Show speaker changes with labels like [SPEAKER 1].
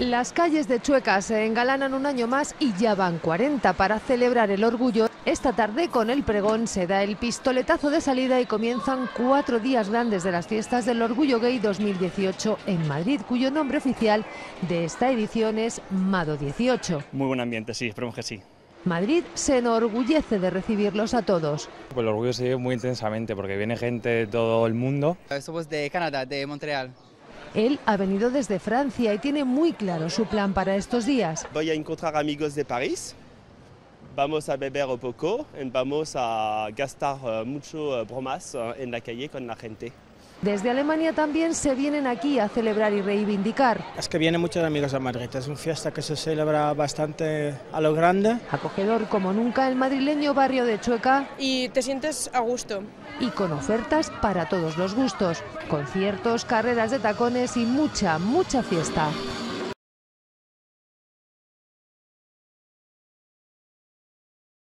[SPEAKER 1] Las calles de Chueca se engalanan un año más y ya van 40 para celebrar el orgullo. Esta tarde con el pregón se da el pistoletazo de salida y comienzan 4 días grandes de las fiestas del Orgullo Gay 2018 en Madrid, cuyo nombre oficial de esta edición es Mado 18.
[SPEAKER 2] Muy buen ambiente, sí, esperemos que sí.
[SPEAKER 1] Madrid se enorgullece de recibirlos a todos.
[SPEAKER 3] Pues el orgullo se vive muy intensamente porque viene gente de todo el mundo.
[SPEAKER 4] Somos de Canadá, de Montreal.
[SPEAKER 1] Él ha venido desde Francia y tiene muy claro su plan para estos días.
[SPEAKER 5] Voy a encontrar amigos de París, vamos a beber un poco y vamos a gastar mucho bromas en la calle con la gente.
[SPEAKER 1] Desde Alemania también se vienen aquí a celebrar y reivindicar.
[SPEAKER 6] Es que vienen muchos amigos a Madrid, es una fiesta que se celebra bastante a lo grande.
[SPEAKER 1] Acogedor como nunca el madrileño barrio de Chueca.
[SPEAKER 7] Y te sientes a gusto.
[SPEAKER 1] Y con ofertas para todos los gustos, conciertos, carreras de tacones y mucha fiesta.